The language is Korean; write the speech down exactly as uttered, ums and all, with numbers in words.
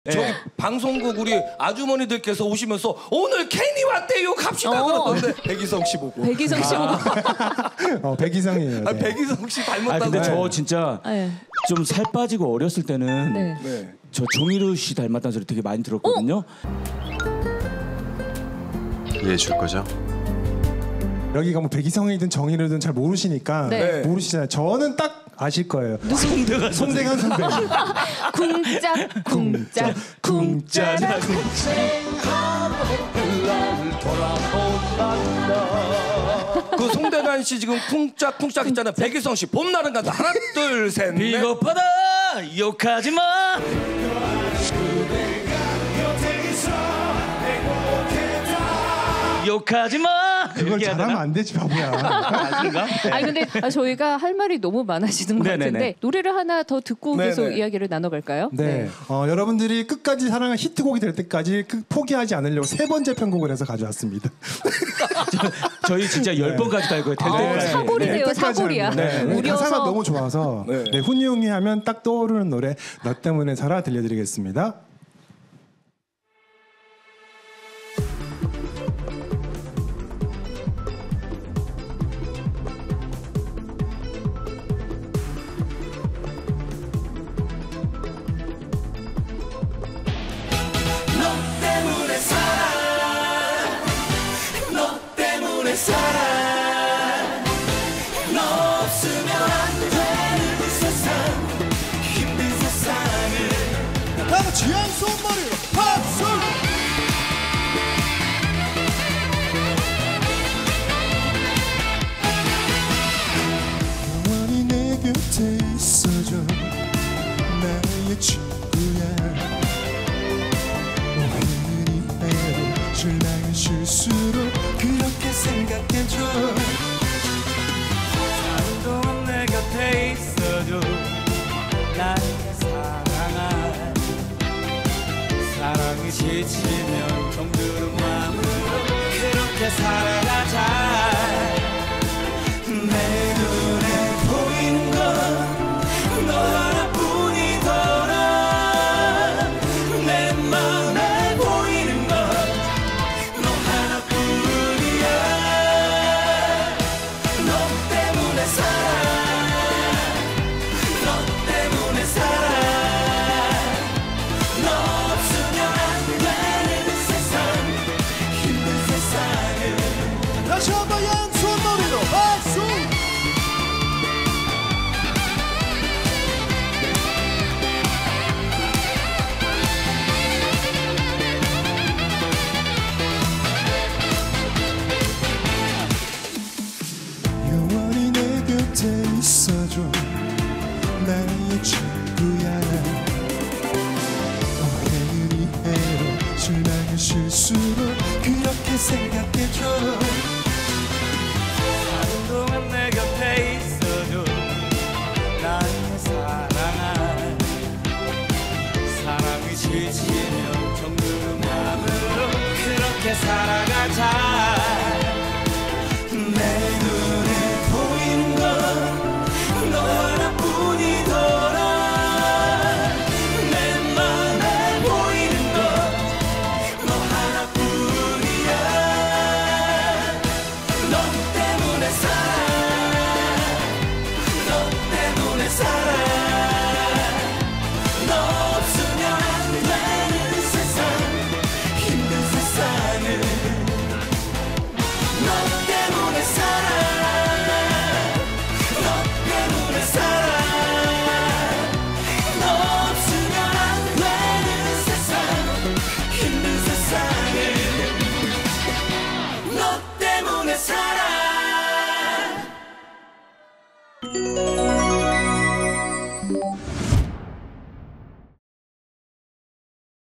네. 저희 방송국 우리 아주머니들께서 오시면서 오늘 케니 왔대요 갑시다 어. 그러던데 백이성 씨 보고 백이성 씨 보고. 어, 백이성이에요. 아, 네. 백이성 씨 닮았다고. 아 근데 저 진짜 네. 좀 살 빠지고 어렸을 때는 네. 네. 저 종이루 씨 닮았다는 소리 되게 많이 들었거든요. 이해해 줄 거죠? 여기가 뭐 백이성이든 정의로든 잘 모르시니까 네. 모르시잖아요. 저는 딱 아실 거예요. 송대관 송대관 선배. 쿵짝 쿵짝 쿵짜 그 송대관 씨 지금 쿵짝 쿵짝 있잖아요. 백이성 씨 봄날은 간다. 하나 둘 셋 넷. 비겁하다 욕하지 마. 욕하지 마. 그걸 이렇게 해야 잘하면 되나? 안 되지 바보야. 아닌가? 아니 근데 아, 저희가 할 말이 너무 많아지는 것 네네네. 같은데 노래를 하나 더 듣고 네네. 계속 이야기를 나눠갈까요? 네. 어, 여러분들이 끝까지 사랑한 히트곡이 될 때까지 끝- 포기하지 않으려고 세 번째 편곡을 해서 가져왔습니다. 저희 진짜 열 번까지 갈 거예요. 될 아, 때까지. 사골이네요. 끝까지 사골이야. 하는 거예요. 네. 우려서. 가사가 너무 좋아서 네. 네, 훈이용이 하면 딱 떠오르는 노래 너 때문에 살아 들려드리겠습니다. 다 같이 양손머리로 박수! 영원히 내 곁에 있어줘 나의 친구야 오늘이 해로 신랑의 실수로 그렇게 생각해줘 한동안 내 곁에 있어줘 나의 사랑아 사랑이 지치면 정들은 마음으로 그렇게 살아가자 내 눈에 보이는 건 너 하나뿐이더라 내 마음에 보이는 건 너 하나뿐이야 너 때문에 살아 너 때문에 살아 너 없으면 안 되는 세상 힘든 세상을 다시 한번 양손머리로 박수! 영원히 내 곁에 있어줘 나의 친구야 오해는 이해로 신랑의 실수로 그렇게 생각해줘 한동안 내 곁에 있어줘 나의 사랑아 사랑이 지치면 정들은 마음으로 그렇게 살아가자